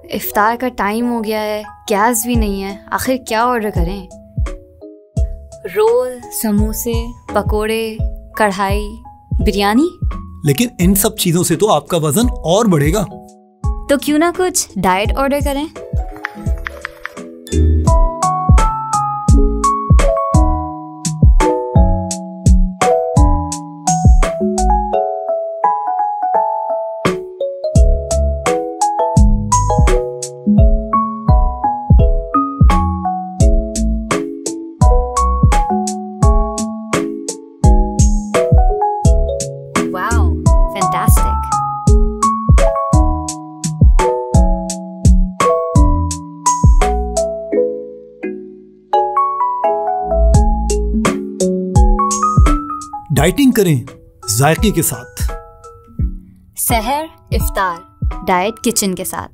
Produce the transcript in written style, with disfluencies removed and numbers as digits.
इफ्तार का टाइम हो गया है, गैस भी नहीं है, आखिर क्या ऑर्डर करें? रोल, समोसे, पकोड़े, कढ़ाई, बिरयानी। लेकिन इन सब चीजों से तो आपका वजन और बढ़ेगा। तो क्यों ना कुछ डाइट ऑर्डर करें? Wow, fantastic. डाइटिंग करें जायके के साथ। सहर इफ्तार डाइट किचन के साथ।